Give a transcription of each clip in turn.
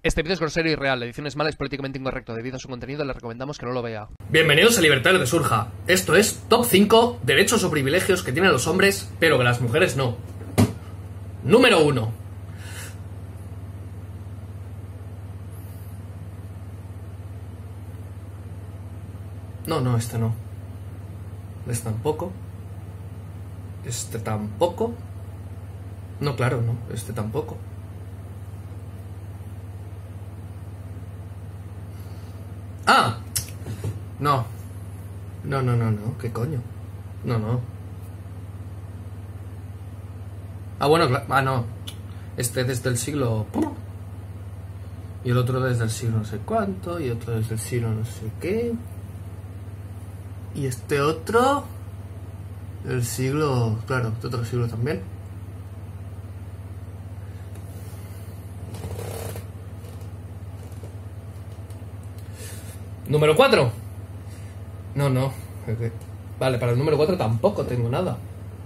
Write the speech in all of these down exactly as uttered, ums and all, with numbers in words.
Este vídeo es grosero y real, la edición es mala y es políticamente incorrecto. Debido a su contenido le recomendamos que no lo vea. Bienvenidos a Libertarios de Surja. Esto es Top cinco derechos o privilegios que tienen los hombres, pero que las mujeres no. Número uno. No, no, este no. Este tampoco. Este tampoco. No, claro, no. Este tampoco. ¡Ah! No. No, no, no, no. ¿Qué coño? No, no. Ah, bueno, claro. Ah, no. Este desde el siglo... Y el otro desde el siglo no sé cuánto. Y otro desde el siglo no sé qué. Y este otro... El siglo... Claro, este otro siglo también. Número cuatro. No, no. Vale, para el número cuatro tampoco tengo nada.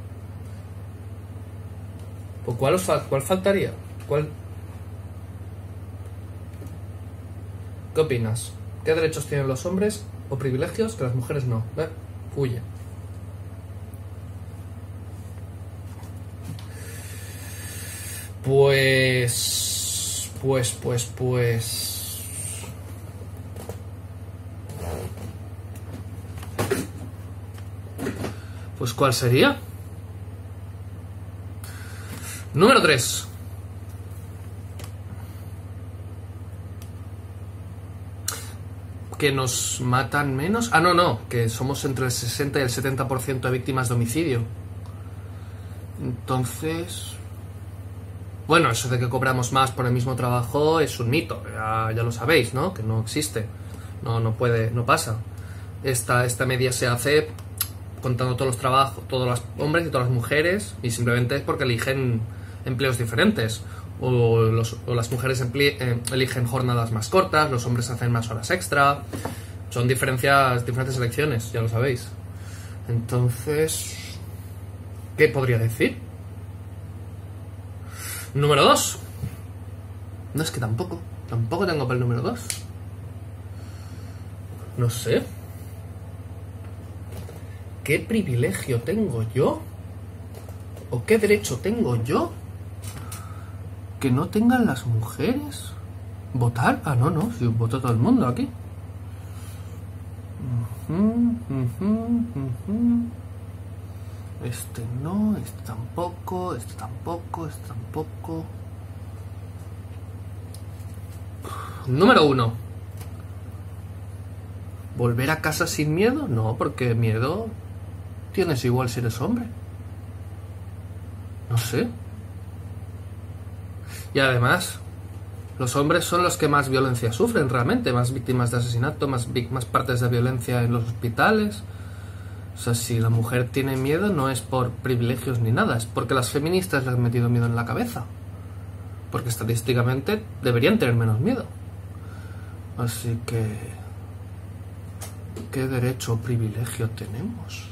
¿Pues cuál, os fa cuál faltaría? ¿Cuál? ¿Qué opinas? ¿Qué derechos tienen los hombres o privilegios que las mujeres no? ¿Eh? Huye. Pues... Pues, pues, pues... Pues ¿cuál sería? Número tres. Que nos matan menos. Ah, no, no, que somos entre el sesenta y el setenta por ciento de víctimas de homicidio. Entonces... Bueno, eso de que cobramos más por el mismo trabajo es un mito, ya, ya lo sabéis, ¿no? Que no existe, no, no puede, no pasa. Esta, esta media se hace contando todos los trabajos, todos los hombres y todas las mujeres, y simplemente es porque eligen empleos diferentes. O, los, o las mujeres emplie, eh, eligen jornadas más cortas, los hombres hacen más horas extra. Son diferencias, diferentes elecciones, ya lo sabéis. Entonces, ¿qué podría decir? Número dos. No, es que tampoco. Tampoco tengo para el número dos. No sé. ¿Qué privilegio tengo yo? ¿O qué derecho tengo yo? ¿Que no tengan las mujeres? ¿Votar? Ah, no, no. Si votó todo el mundo aquí. Uh-huh, uh-huh, uh-huh. Este no, este tampoco, este tampoco, este tampoco. Número uno. ¿Volver a casa sin miedo? No, porque miedo tienes igual si eres hombre. No sé. Y además, los hombres son los que más violencia sufren realmente, más víctimas de asesinato, más, más partes de violencia en los hospitales. O sea, si la mujer tiene miedo no es por privilegios ni nada, es porque las feministas le han metido miedo en la cabeza. Porque estadísticamente deberían tener menos miedo. Así que... ¿qué derecho o privilegio tenemos?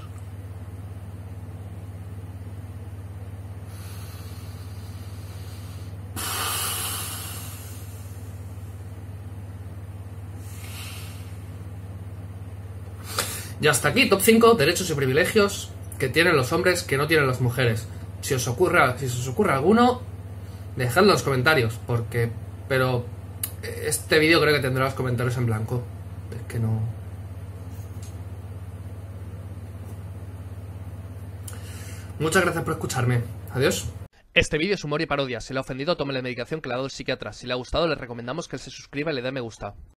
Y hasta aquí, top cinco derechos y privilegios que tienen los hombres que no tienen las mujeres. Si os ocurra, si os ocurre alguno, dejadlo en los comentarios, porque... Pero este vídeo creo que tendrá los comentarios en blanco. Es que no... Muchas gracias por escucharme. Adiós. Este vídeo es humor y parodia. Si le ha ofendido, tome la medicación que le ha dado el psiquiatra. Si le ha gustado, le recomendamos que se suscriba y le dé me gusta.